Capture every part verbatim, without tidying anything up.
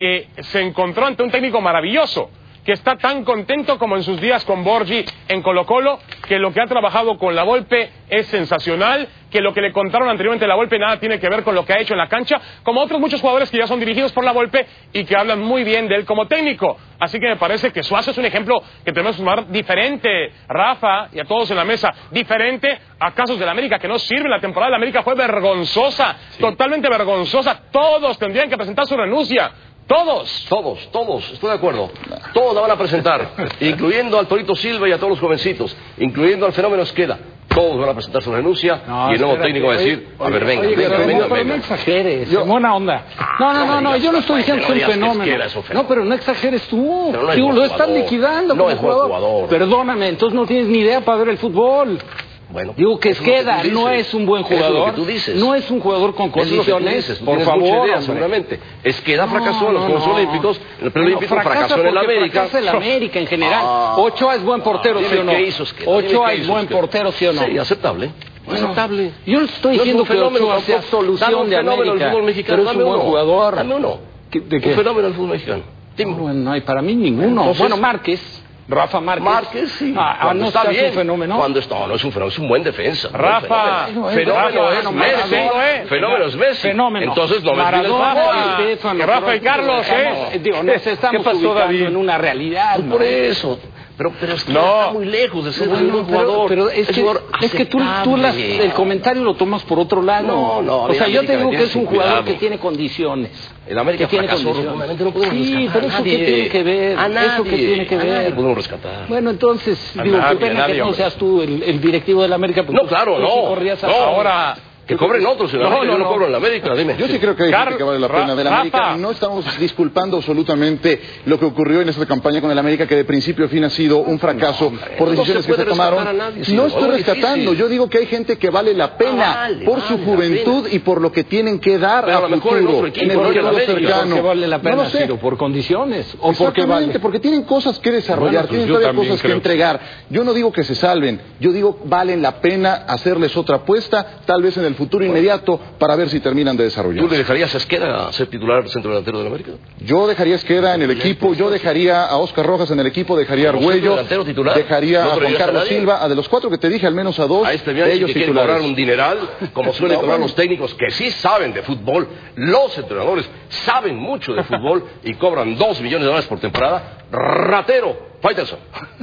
que se encontró ante un técnico maravilloso, que está tan contento como en sus días con Borgi en Colo-Colo, que lo que ha trabajado con la Volpe es sensacional, que lo que le contaron anteriormente a la Volpe nada tiene que ver con lo que ha hecho en la cancha, como otros muchos jugadores que ya son dirigidos por la Volpe y que hablan muy bien de él como técnico. Así que me parece que Suazo es un ejemplo que tenemos que tomar diferente, Rafa, y a todos en la mesa, diferente a casos de la América, que no sirve. La temporada de la América fue vergonzosa, sí. totalmente vergonzosa. Todos tendrían que presentar su renuncia. Todos. Todos, todos, estoy de acuerdo. Todos la van a presentar, incluyendo al Torito Silva y a todos los jovencitos, incluyendo al Fenómeno Esqueda. Todos van a presentar su renuncia no, y el nuevo técnico va a decir, oye, a ver, venga, oye, venga, pero, venga, pero venga. No exageres, yo, buena onda. No, no, no, no, yo no estoy diciendo que es un fenómeno. No, pero no exageres tú. No Digo, lo están liquidando no como es jugador. jugador. Perdóname, entonces no tienes ni idea para ver el fútbol. Bueno, digo que Esqueda no es un buen jugador, es lo que tú dices. No es un jugador con condiciones, es por favor, idea, seguramente. Esqueda no, fracasó en los no, Juegos no. Olímpicos, en el preolímpico, no, fracasó en el América. Fracasa el América en general. Ah, Ochoa es buen portero, ah, ¿sí o no? Hizo Esqueda, Ochoa es buen portero, ¿sí o no? Sí, aceptable. Bueno, aceptable. Yo no estoy diciendo no que Ochoa sea solución de América, pero es un buen jugador. Dame uno. ¿De qué? Un fenómeno del fútbol mexicano. No, bueno, no hay para mí ninguno. Entonces, bueno, Márquez. Rafa Márquez. Márquez, sí. Ah, cuando no está bien. Un fenómeno. Cuando está, no, no es un fenómeno, es un buen defensa. Rafa. Fenómeno, fenómeno es Messi. Fenómeno es Messi. Fenómeno. Entonces no me olvides el fútbol. Que Rafa y Carlos, ¿eh? Digo, nos estamos ubicando en una realidad. Por eso. Pero, pero es que no. está muy lejos de ser bueno, un buen jugador. Pero, pero es, es, que, es que tú, tú las, el comentario lo tomas por otro lado. No, no. O sea, yo te digo que es un jugador cuidado. que tiene condiciones. El América que fracasó, tiene condiciones. no podemos sí, rescatar pero a eso nadie. qué tiene que ver. A nadie. Eso qué tiene que a ver. Nadie podemos rescatar. Bueno, entonces, a digo, nadie, qué pena nadie, que no hombre. seas tú el, el directivo de la América. No, claro, no. Sí no. Ahora... Que cobren otros en la no, América, no, yo no no cobro en la América, dime. Yo sí creo que hay gente que vale la pena de la América. No estamos disculpando absolutamente lo que ocurrió en esta campaña con el América, que de principio a fin ha sido un fracaso no, por decisiones no se que se tomaron. Nadie, sí, no estoy rescatando, difícil. Yo digo que hay gente que vale la pena ah, vale, por vale su juventud y por lo que tienen que dar pero a, a futuro en, otro equipo, en el no futuro cercano. ¿Por qué vale la pena, no lo sé. Ciro? ¿Por condiciones? ¿O porque vale? Porque tienen cosas que desarrollar, bueno, pues tienen todavía cosas que entregar. Yo no digo que se salven, yo digo valen la pena hacerles otra apuesta, tal vez en el futuro bueno. inmediato, para ver si terminan de desarrollar. ¿Tú le dejarías a Esqueda ser titular centro delantero de la América? Yo dejaría a Esqueda en el equipo, yo dejaría a Oscar Rojas en el equipo, dejaría a Argüello, dejaría a Juan Carlos Silva, a de los cuatro que te dije, al menos a dos a este de ellos que titulares. Cobrar un dineral, como suelen no, cobrar bueno. los técnicos que sí saben de fútbol, los entrenadores saben mucho de fútbol y cobran dos millones de dólares por temporada. Ratero, Faitelson.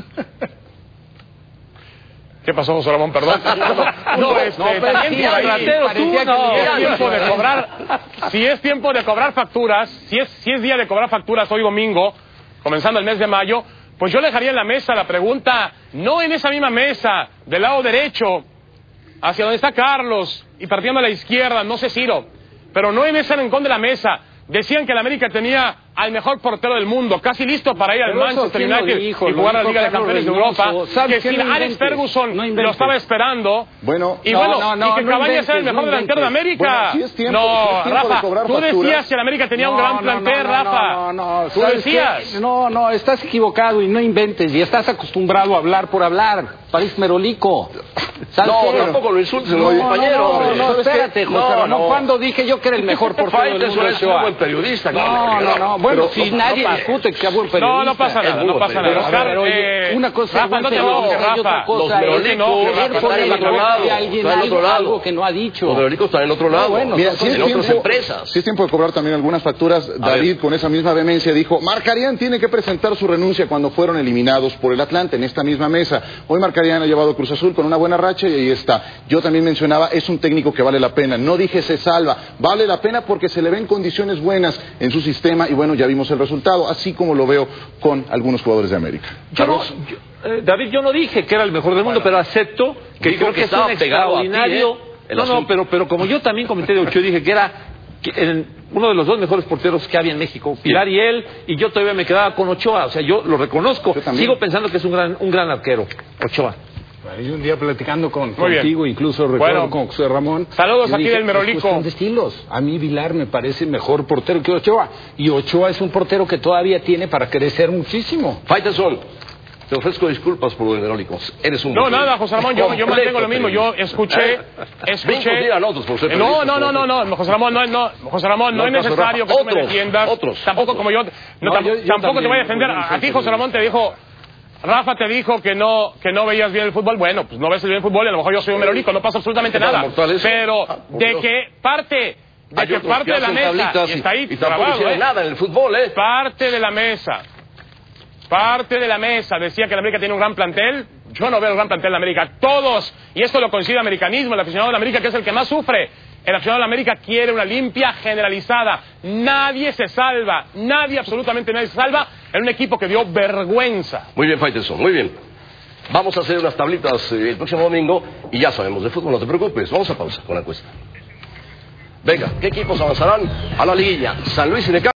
¿Qué pasó, José Ramón? Perdón. No, no, este, no, pero también sí, por ahí, ratero, tú, si no. es tiempo de cobrar, si es tiempo de cobrar facturas, si es, si es día de cobrar facturas hoy domingo, comenzando el mes de mayo, pues yo le dejaría en la mesa la pregunta, no en esa misma mesa, del lado derecho, hacia donde está Carlos, y partiendo a la izquierda, no sé Ciro, pero no en ese rincón de la mesa. Decían que el América tenía al mejor portero del mundo, casi listo para ir al pero Manchester United dijo, y jugar a la Liga de Campeones de Europa. Que si no Alex Ferguson no lo estaba esperando. Bueno, y no, bueno, no, no, y que no Cabañas era el mejor no delantero de América. Bueno, si es tiempo, no, si es tiempo Rafa, de cobrar tú facturas. decías que el América tenía no, un gran no, plantel, no, Rafa. No, no, no. Tú decías. Qué? No, no, estás equivocado y no inventes. Y estás acostumbrado a hablar por hablar. París merolico. No, qué? tampoco lo insultes, no, compañero. No, no, no, espérate, José no, Ramón. no. ¿Cuándo dije yo que era el mejor portero del mundo? Es un buen periodista. No, no, no. Bueno, si nadie discute que sea buen periodista. No, no pasa nada, no pasa nada. Oscar, eh, una cosa Rafa, no te enojes, Rafa. Los merolicos están en otro lado. Están en otro lado. Algo que no ha dicho. Los merolicos están en otro lado. Mira, si en otras empresas. Si es tiempo de cobrar también algunas facturas, David con esa misma vehemencia dijo, Marcarián tiene que presentar su renuncia cuando fueron eliminados por el Atlante en esta misma mesa. Hoy Marcarián ha llevado a Cruz Azul con una buena racha y ahí está. Yo también mencionaba, es un técnico que vale la pena. No dije se salva, vale la pena porque se le ven condiciones buenas en su sistema y bueno, ya vimos el resultado, así como lo veo con algunos jugadores de América. Yo no, yo, eh, David, yo no dije que era el mejor del mundo, bueno, pero acepto que creo que, que es un extraordinario. Ti, ¿eh? No, no, pero, pero como yo también comenté de Ochoa, dije que era que en uno de los dos mejores porteros que había en México, Pilar sí. y él, y yo todavía me quedaba con Ochoa, o sea, yo lo reconozco, yo sigo pensando que es un gran, un gran arquero, Ochoa. Bueno, un día platicando con, contigo, bien. incluso recuerdo bueno, con José Ramón. Saludos aquí dije, del Merolico. Es de estilos. A mí Vilar me parece mejor portero que Ochoa. Y Ochoa es un portero que todavía tiene para crecer muchísimo. Faitelson. te ofrezco disculpas por lo de Merólicos. Eres un... No, nada, José Ramón, yo, yo mantengo lo mismo. Yo escuché... escuché... No, no, no, no, no, José Ramón, no, no, José Ramón, no, no es necesario que tú me defiendas. Otros, tampoco otros. como yo... No, no, tam yo, yo tampoco también, te voy a defender. A, a ti, José Ramón, te dijo... Rafa te dijo que no que no veías bien el fútbol. Bueno, pues no ves bien el fútbol y a lo mejor yo soy un merolico, no pasa absolutamente nada. Pero de que parte... De que parte de la mesa, y está ahí y tampoco hicieron nada en el fútbol, ¿eh? Parte de la mesa, parte de la mesa decía que la América tiene un gran plantel. Yo no veo un gran plantel de América. Todos, y esto lo coincide el americanismo, el aficionado de la América, que es el que más sufre. El aficionado de la América quiere una limpia generalizada. Nadie se salva, nadie, absolutamente nadie se salva en un equipo que dio vergüenza. Muy bien, Faitelson, muy bien. Vamos a hacer unas tablitas eh, el próximo domingo y ya sabemos de fútbol, no te preocupes. Vamos a pausa con la encuesta. Venga, ¿qué equipos avanzarán a la liguilla? San Luis y Necaxa.